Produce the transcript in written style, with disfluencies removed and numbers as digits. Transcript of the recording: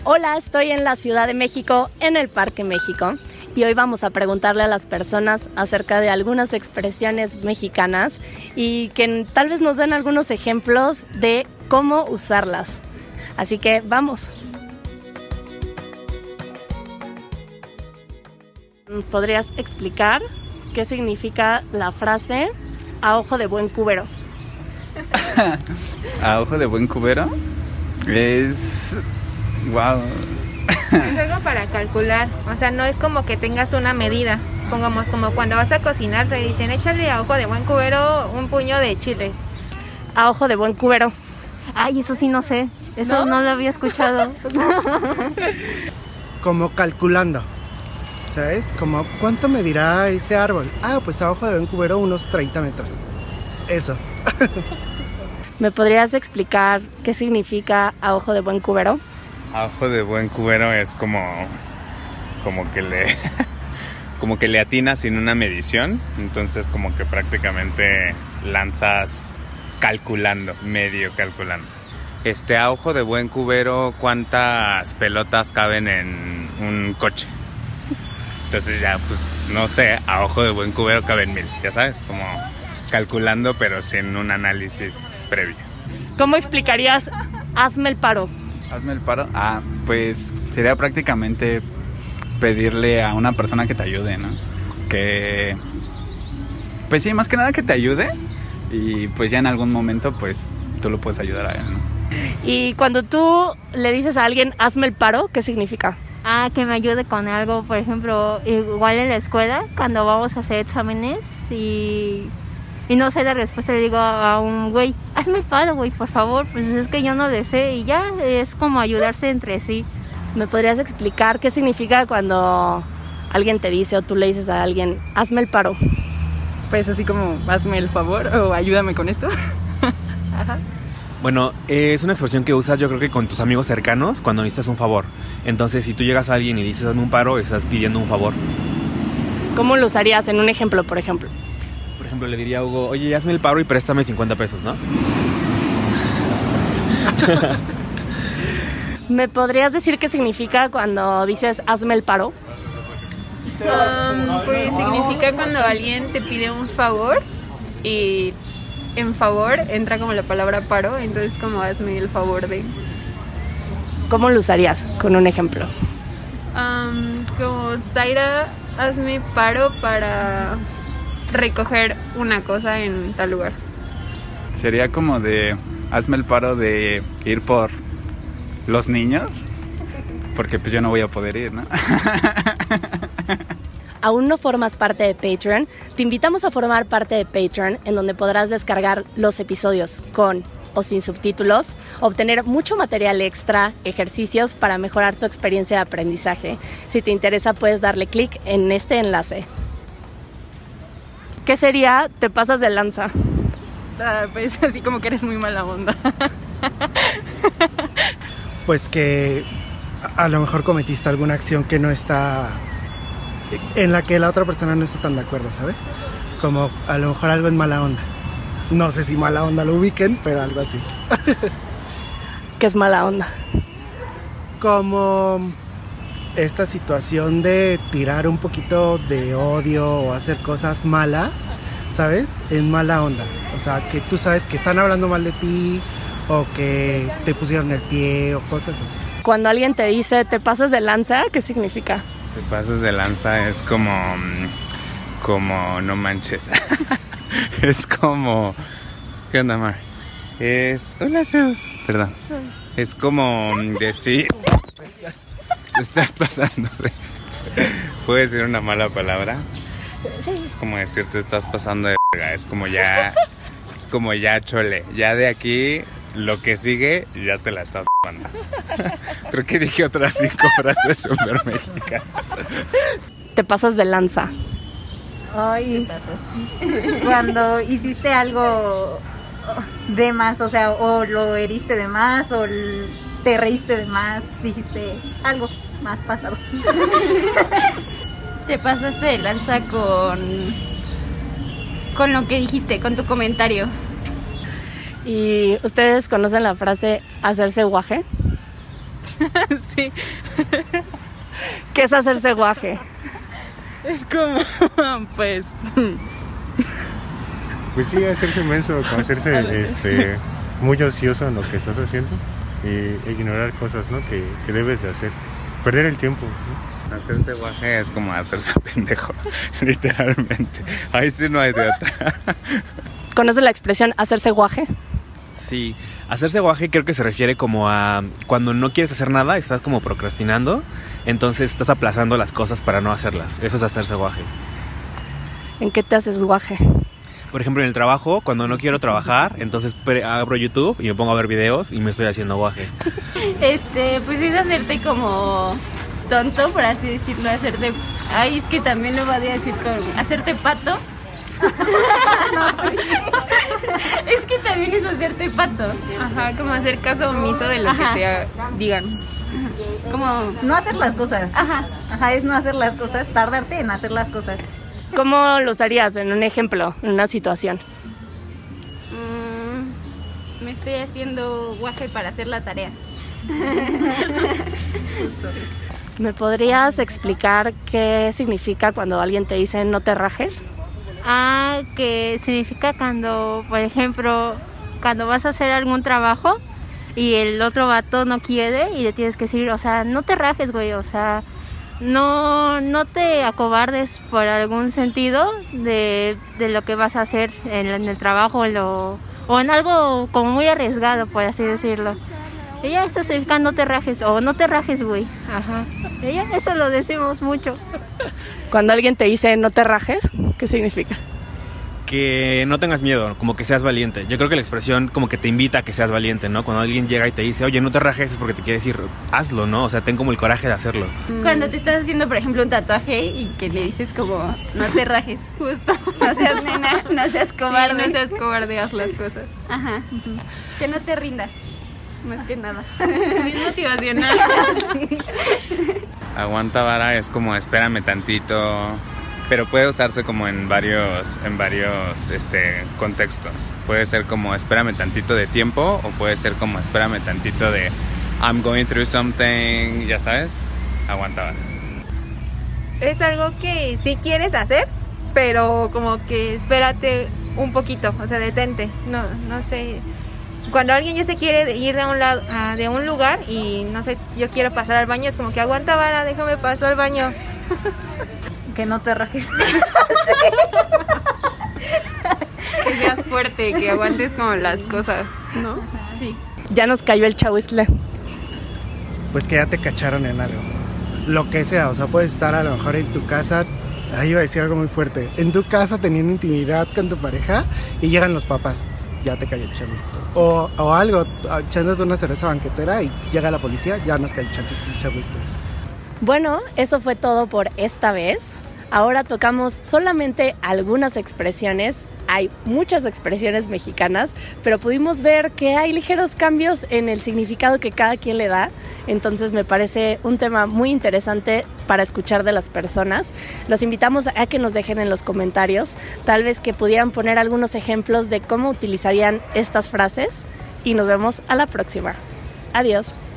Hola, estoy en la Ciudad de México, en el Parque México, y hoy vamos a preguntarle a las personas acerca de algunas expresiones mexicanas y que tal vez nos den algunos ejemplos de cómo usarlas. Así que vamos. ¿Nos podrías explicar qué significa la frase "a ojo de buen cubero"? A ojo de buen cubero es... wow. Es algo para calcular, o sea, no es como que tengas una medida. Pongamos como cuando vas a cocinar te dicen échale a ojo de buen cubero un puño de chiles. A ojo de buen cubero. Ay, eso sí no sé, eso no lo había escuchado. Como calculando, ¿sabes? Como ¿cuánto medirá ese árbol? Ah, pues a ojo de buen cubero unos 30 metros. Eso. ¿Me podrías explicar qué significa a ojo de buen cubero? A ojo de buen cubero es como que le atinas sin una medición, entonces como que prácticamente lanzas calculando, medio calculando. A ojo de buen cubero, ¿cuántas pelotas caben en un coche? Entonces ya, pues, no sé, a ojo de buen cubero caben 1000, ya sabes, como calculando pero sin un análisis previo. ¿Cómo explicarías hazme el paro? Hazme el paro. Ah, pues sería prácticamente pedirle a una persona que te ayude, ¿no? Que, pues sí, más que nada que te ayude y pues ya en algún momento pues tú lo puedes ayudar a él, ¿no? Y cuando tú le dices a alguien hazme el paro, ¿qué significa? Que me ayude con algo, por ejemplo, igual en la escuela, cuando vamos a hacer exámenes y no sé la respuesta, le digo a un güey, hazme el paro, güey, por favor, pues es que yo no le sé, y ya es como ayudarse entre sí. ¿Me podrías explicar qué significa cuando alguien te dice o tú le dices a alguien, hazme el paro? Pues así como, hazme el favor o ayúdame con esto. Ajá. Bueno, es una expresión que usas yo creo que con tus amigos cercanos cuando necesitas un favor. Entonces, si tú llegas a alguien y dices hazme un paro, estás pidiendo un favor. ¿Cómo lo usarías en un ejemplo, por ejemplo? Por ejemplo, le diría a Hugo, oye, hazme el paro y préstame 50 pesos, ¿no? ¿Me podrías decir qué significa cuando dices hazme el paro? Pues significa cuando alguien te pide un favor y en favor entra como la palabra paro, entonces como hazme el favor de... ¿Cómo lo usarías con un ejemplo? Como Zaira, hazme paro para recoger una cosa en tal lugar. Sería como de hazme el paro de ir por los niños, porque pues yo no voy a poder ir, ¿no? ¿Aún no formas parte de Patreon? Te invitamos a formar parte de Patreon, en donde podrás descargar los episodios con o sin subtítulos, obtener mucho material extra, ejercicios para mejorar tu experiencia de aprendizaje. Si te interesa, puedes darle clic en este enlace. ¿Qué sería te pasas de lanza? Pues así como que eres muy mala onda. Pues que a lo mejor cometiste alguna acción que no está... en la que la otra persona no está tan de acuerdo, ¿sabes? Como a lo mejor algo en mala onda. No sé si mala onda lo ubiquen, pero algo así. ¿Qué es mala onda? Como esta situación de tirar un poquito de odio o hacer cosas malas, ¿sabes? En mala onda. O sea, que tú sabes que están hablando mal de ti o que te pusieron el pie o cosas así. Cuando alguien te dice te pasas de lanza, ¿qué significa? Te pasas de lanza es como no manches. Es como... ¿Qué onda, Mar? Hola, Zeus. Perdón. Es como decir... Te estás pasando de... ¿Puedo decir una mala palabra? Es como decir te estás pasando de verga. Es como ya... Es como ya, chole. Ya de aquí, lo que sigue, ya te la estás pasando. Creo que dije otras 5 frases súper mexicanas. Te pasas de lanza. Ay, cuando hiciste algo de más, o sea, o lo heriste de más, o te reíste de más, dijiste algo más pasado. Te pasaste de lanza con lo que dijiste, con tu comentario. ¿Y ustedes conocen la frase hacerse guaje? Sí. ¿Qué es hacerse guaje? Es como, pues... Pues sí, hacerse menso, como hacerse muy ocioso en lo que estás haciendo y ignorar cosas, ¿no? que debes de hacer. Perder el tiempo, ¿no? Hacerse guaje es como hacerse pendejo, literalmente. Ahí sí no hay de otra. ¿Conoces la expresión hacerse guaje? Sí, hacerse guaje creo que se refiere como a cuando no quieres hacer nada, estás como procrastinando, entonces estás aplazando las cosas para no hacerlas. Eso es hacerse guaje. ¿En qué te haces guaje? Por ejemplo, en el trabajo, cuando no quiero trabajar, entonces abro YouTube y me pongo a ver videos y me estoy haciendo guaje. Pues es hacerte como tonto, por así decirlo, hacerte... Ay, es que también lo podría decir con hacerte pato. Es que también es hacerte pato. Ajá, como hacer caso omiso de lo que te digan. Como no hacer las cosas. Ajá, es no hacer las cosas, tardarte en hacer las cosas. ¿Cómo lo usarías en un ejemplo, en una situación? Me estoy haciendo guaje para hacer la tarea. ¿Me podrías explicar qué significa cuando alguien te dice no te rajes? Que significa cuando, por ejemplo, cuando vas a hacer algún trabajo y el otro vato no quiere y le tienes que decir, o sea, no te rajes, güey, o sea, no te acobardes por algún sentido de lo que vas a hacer en el trabajo o en algo como muy arriesgado, por así decirlo. Y ya eso significa no te rajes o no te rajes, güey. Ajá. Y ya eso lo decimos mucho. Cuando alguien te dice no te rajes, ¿qué significa? Que no tengas miedo, como que seas valiente. Yo creo que la expresión como que te invita a que seas valiente, ¿no? Cuando alguien llega y te dice, oye, no te rajes, es porque te quiere decir, hazlo, ¿no? O sea, ten como el coraje de hacerlo. Cuando te estás haciendo, por ejemplo, un tatuaje y que le dices como, no te rajes, justo. No seas nena, no seas cobarde. Sí, no seas cobarde, haz las cosas. Ajá. Que no te rindas, más que nada. Muy motivacional. Sí. Aguanta vara es como espérame tantito, pero puede usarse como en varios contextos. Puede ser como espérame tantito de tiempo o puede ser como espérame tantito de I'm going through something, ya sabes, aguanta vara. Es algo que sí quieres hacer, pero como que espérate un poquito, o sea, detente. No sé. Cuando alguien ya se quiere ir de un lado, de un lugar y no sé, yo quiero pasar al baño, es como que aguanta vara, déjame pasar al baño. Que no te rajes. Que seas fuerte, que aguantes como las cosas, ¿no? Sí. Ya nos cayó el chahuizle. Pues que ya te cacharon en algo. Lo que sea, o sea, puedes estar a lo mejor en tu casa, ahí iba a decir algo muy fuerte, en tu casa teniendo intimidad con tu pareja y llegan los papás. Ya te cayó el chahuizle. O algo, echándote una cerveza banquetera y llega la policía, ya nos cayó el chahuizle. Bueno, eso fue todo por esta vez. Ahora tocamos solamente algunas expresiones. Hay muchas expresiones mexicanas, pero pudimos ver que hay ligeros cambios en el significado que cada quien le da. Entonces me parece un tema muy interesante para escuchar de las personas. Los invitamos a que nos dejen en los comentarios, tal vez que pudieran poner algunos ejemplos de cómo utilizarían estas frases. Y nos vemos a la próxima. Adiós.